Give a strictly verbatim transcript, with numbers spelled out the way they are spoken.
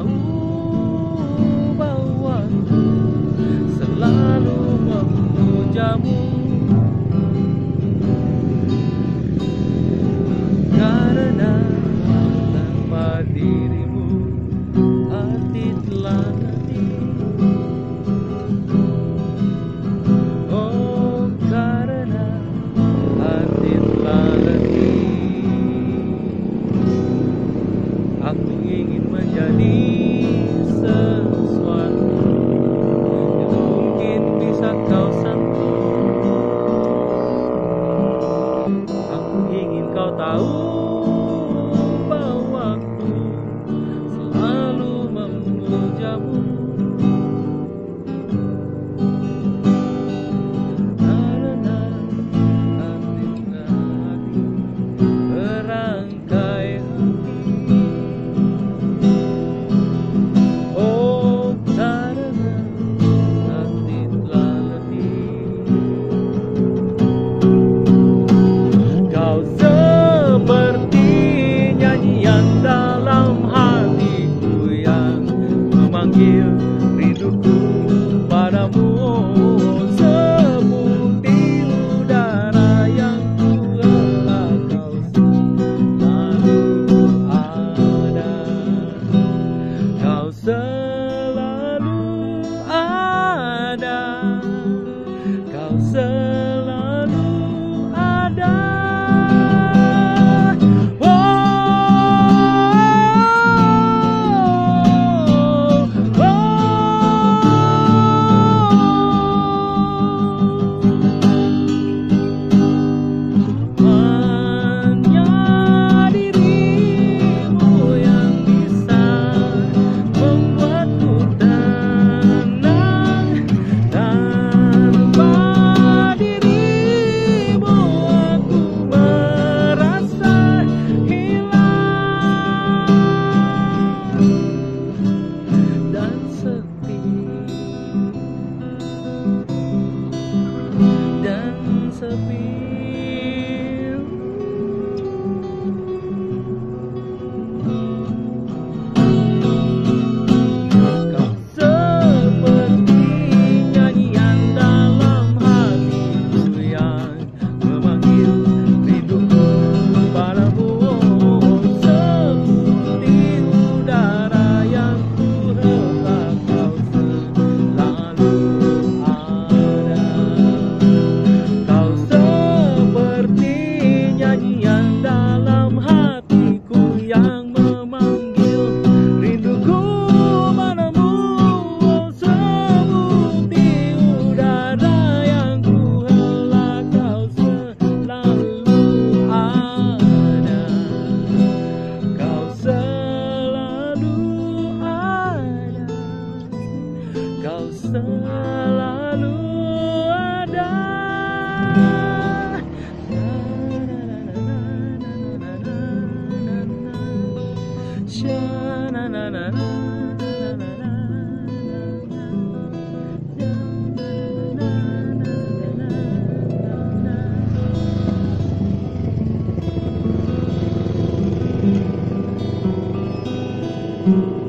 tahu bahwa aku selalu memujamu, karena tanpa dirimu hati telah mati. Oh, karena hati telah mati. Aku ingin menjadi sesuatu yang mungkin bisa kau sentuh. Aku ingin kau tahu bahwa aku selalu memujamu, karena hati hati berangkai hati. Oh, karena hati telah letih. Kau seperti nyanyian dalam hatiku yang memanggil rinduku padamu. Oh, seperti udara yang kuhela, kau selalu ada. Kau selalu ada. Kau selalu ada. Kau selalu ada. Thank you.